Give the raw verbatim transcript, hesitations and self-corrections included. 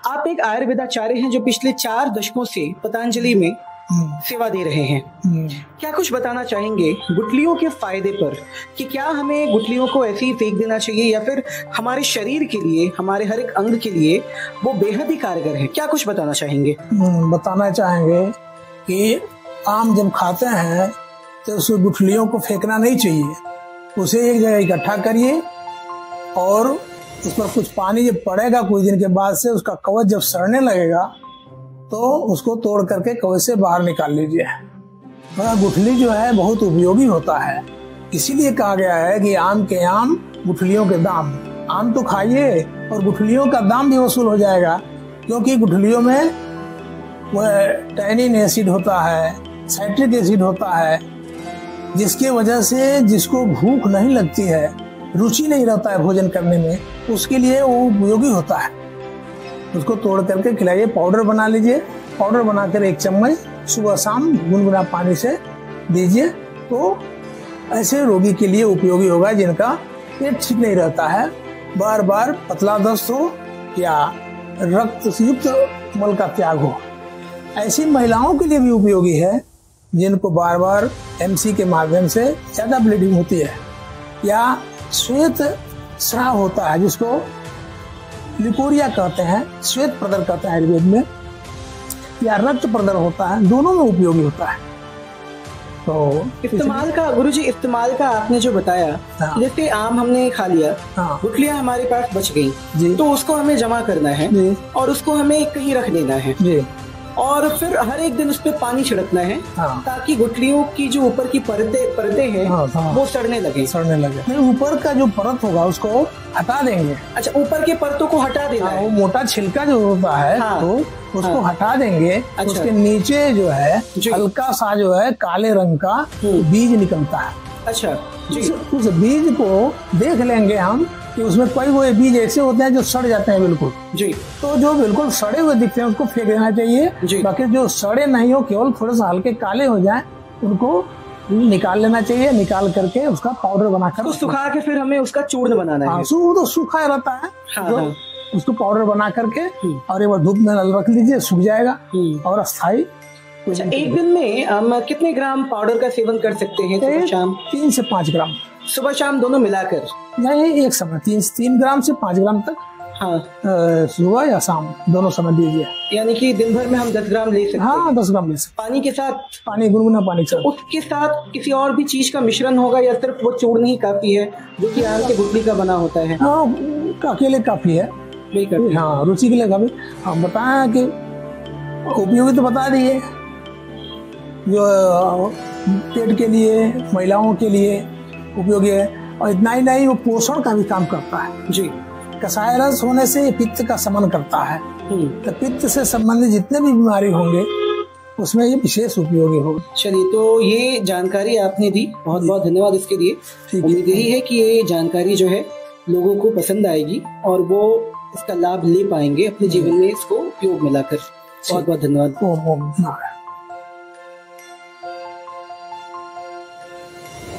आप एक आयुर्वेदाचार्य हैं जो पिछले चार दशकों से पतंजलि में सेवा दे रहे हैं। क्या कुछ बताना चाहेंगे गुठलियों के फायदे पर, कि क्या हमें गुठलियों को ऐसे ही फेंक देना चाहिए या फिर हमारे शरीर के लिए, हमारे हर एक अंग के लिए वो बेहद ही कारगर है? क्या कुछ बताना चाहेंगे? बताना चाहेंगे कि आम जब खाते हैं तो उस गुठलियों को फेंकना नहीं चाहिए, उसे एक जगह इकट्ठा करिए और उस पर कुछ पानी जब पड़ेगा कुछ दिन के बाद से उसका कवच जब सड़ने लगेगा तो उसको तोड़ करके कवच से बाहर निकाल लीजिए। गुठली जो है बहुत उपयोगी होता है, इसीलिए कहा गया है कि आम के आम गुठलियों के दाम। आम तो खाइए और गुठलियों का दाम भी वसूल हो जाएगा, क्योंकि गुठलियों में वह टैनिन एसिड होता है, साइट्रिक एसिड होता है, जिसके वजह से जिसको भूख नहीं लगती है, रुचि नहीं रहता है भोजन करने में, उसके लिए वो उपयोगी होता है। उसको तोड़ करके खिलाइए, पाउडर बना लीजिए, पाउडर बनाकर एक चम्मच सुबह शाम गुनगुना पानी से दीजिए, तो ऐसे रोगी के लिए उपयोगी होगा जिनका पेट ठीक नहीं रहता है, बार बार पतला दस्त हो या रक्त युक्त मल का त्याग हो। ऐसी महिलाओं के लिए भी उपयोगी है जिनको बार बार एमसी के माध्यम से ज्यादा ब्लीडिंग होती है, या श्वेत स्राव होता है जिसको लिकोरिया कहते हैं, श्वेत प्रदर कहते हैं आयुर्वेद में, या रक्त प्रदर होता है, दोनों में उपयोगी होता है। तो इस्तेमाल का गुरुजी, इस्तेमाल का आपने जो बताया, हाँ। जैसे आम हमने खा लिया, हाँ। गुठलियां हमारे पास बच गई, तो उसको हमें जमा करना है और उसको हमें कहीं रख देना है जी। और फिर हर एक दिन उस पर पानी छिड़कना है, हाँ। ताकि गुठलियों की जो ऊपर की परते परते हैं, हाँ, हाँ। वो सड़ने लगे सड़ने लगे नहीं, ऊपर का जो परत होगा उसको हटा देंगे। अच्छा, ऊपर के परतों को हटा देना, हाँ, है। वो मोटा छिलका जो होता है, हाँ। तो उसको हाँ। हटा देंगे। अच्छा। उसके नीचे जो है हल्का सा जो है काले रंग का बीज निकलता है। अच्छा जी। उस, उस बीज को देख लेंगे हम कि उसमें कोई वो बीज ऐसे होते हैं जो सड़ जाते हैं बिल्कुल जी, तो जो बिल्कुल सड़े हुए दिखते हैं उसको फेंक देना चाहिए। बाकी जो सड़े नहीं हो, केवल थोड़े से हल्के काले हो जाएं, उनको निकाल लेना चाहिए। निकाल करके उसका पाउडर बनाकर तो सुखा के फिर हमें उसका चूर्ण बनाना है। वो तो सूखा रहता है, हाँ, तो हाँ। उसको पाउडर बना करके और एक बार धूप में रख लीजिए, सूख जाएगा और अस्थायी। अच्छा, एक दिन में हम कितने ग्राम पाउडर का सेवन कर सकते हैं? सुबह शाम तीन से पाँच ग्राम, सुबह शाम दोनों मिलाकर? नहीं, एक समय तीन तीन ग्राम से पाँच ग्राम तक, हाँ, सुबह या शाम दोनों समय दीजिए। यानी कि दिन भर में हम दस ग्राम ले सकते हैं? हाँ, दस ग्राम ले सकते। पानी के साथ? पानी, गुनगुना पानी के साथ। उसके साथ किसी और भी चीज का मिश्रण होगा या सिर्फ वो चूर्ण ही काफी है जो कि आम के गुठली का बना होता है? हाँ, अकेले काफी है, हाँ, रुचि के लिए काफी। हम बताएं कि उपयोगी तो बता दिए, जो पेट के लिए, महिलाओं के लिए उपयोगी है, और इतना ही नहीं, वो पोषण का भी काम करता है जी। कसाय रस होने से पित्त का शमन करता है, तो पित्त से संबंधित जितने भी बीमारी होंगे उसमें ये विशेष उपयोगी होगा। चलिए, तो ये जानकारी आपने दी, बहुत बहुत धन्यवाद इसके लिए। उम्मीद यही है कि ये जानकारी जो है लोगों को पसंद आएगी और वो इसका लाभ ले पाएंगे अपने जीवन में, इसको उपयोग में लाकर। बहुत बहुत धन्यवाद।